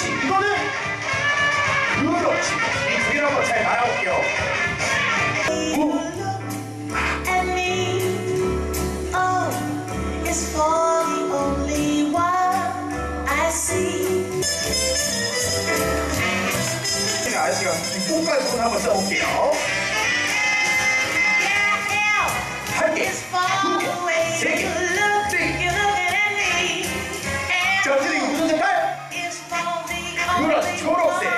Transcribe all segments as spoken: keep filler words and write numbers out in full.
이거는 그렇지. 이 두 개를 한번 잘 말아볼게요. 무. 아저씨가 꽃갈 손 한번 써볼게요. 한 개, 두 개, 세 개, 네 개. 자, 어쨌든 이거 무슨 색깔? 그렇지, 초록색.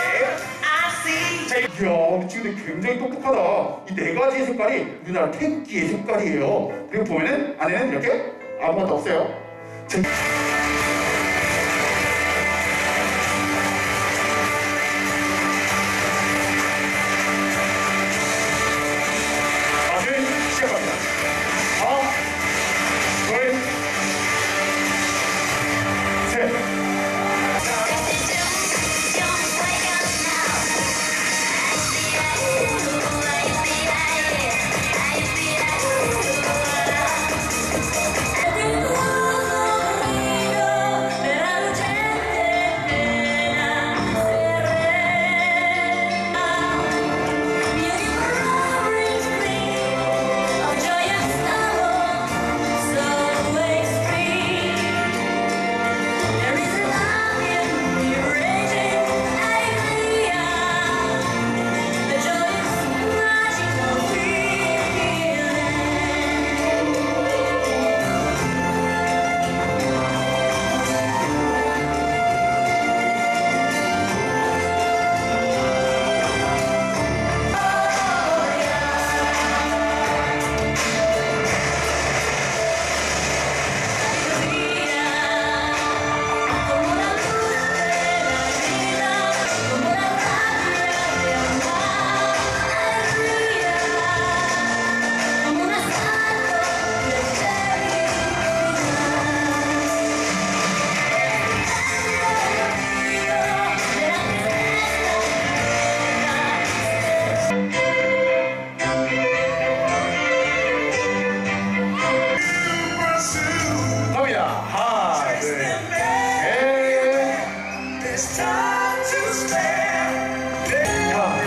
자, 이야, 우리 친구들 굉장히 똑똑하다. 이 네 가지의 색깔이 우리나라 태극기의 색깔이에요. 그리고 보면은 안에는 이렇게 아무것도 없어요. 자, 자,